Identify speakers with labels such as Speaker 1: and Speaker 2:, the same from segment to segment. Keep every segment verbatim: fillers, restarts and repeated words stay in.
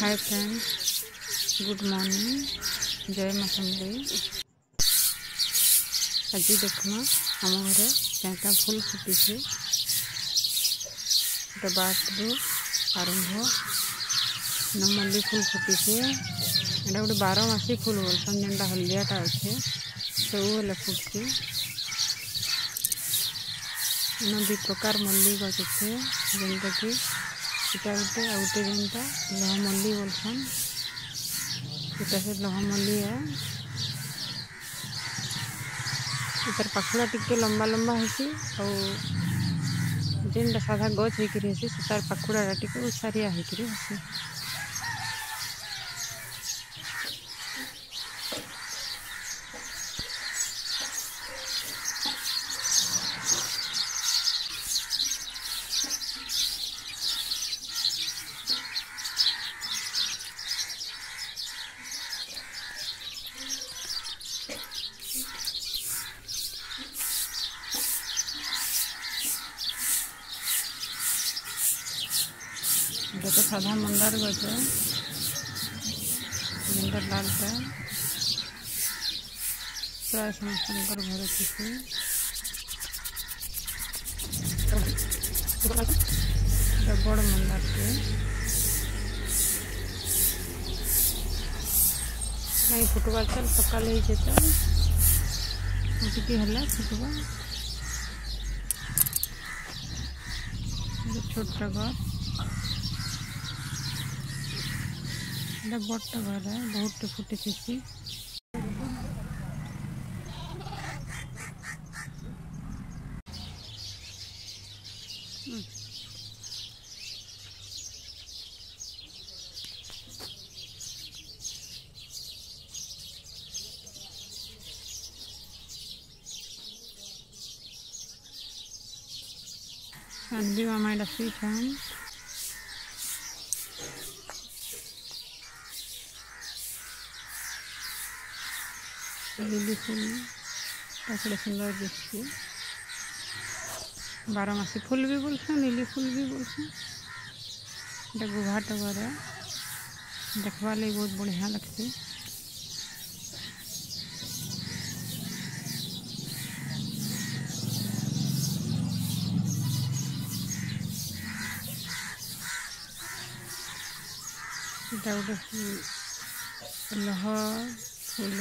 Speaker 1: Hi friends, good morning, जय माँ समलेई। आज देखना आम घर चाटा फुल फुटी से गोटे बाटू आरंभ न मल्ली फुल फुटी से एटा गोटे बार मासी फुल बोलसन जेनटा हलदियाटा अच्छे सब फुटती इन दु प्रकार मल्ली गछ अच्छे जेनटा कि इटा गोटे आ गोटे जेनटा लह मल्ली बोलसन इटा से लह मल्ली है। इतार पाखुड़ा टिके लंबा लंबा हेसी और जेनटा साधा गछ होकर हेसी से तार पाखुड़ा टिके उसारिया होकर हेसी। तो साधा मंदार गज जेनटा लालटा प्राय समस्त घर थी बड़ मंदार टे नहीं फुटवा चल सकाल टे है फुटवा छोटा घर बट घर है बहुत फुटी थी। भी मामा एटा सुईछन लिली फूल ताकड़े सुंदर दिखती बारमासी फूल भी बोलसन लिली फूल भी बोलसन। एटा गुभाट घर है देखवा लगी बहुत बढ़िया लगती। एटा गोटे लह फूल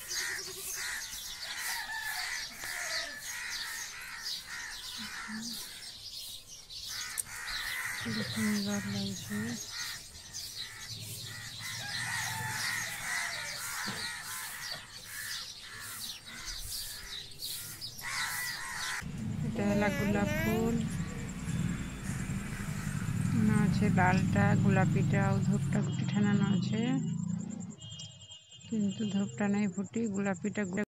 Speaker 1: सुंदर लगे गुलाब फूल ना अच्छे लालटा गुलाबीटा और धूपटा गुटी ठाना ना अच्छे किंतु धूपटा नहीं फुटी गुलाबीटा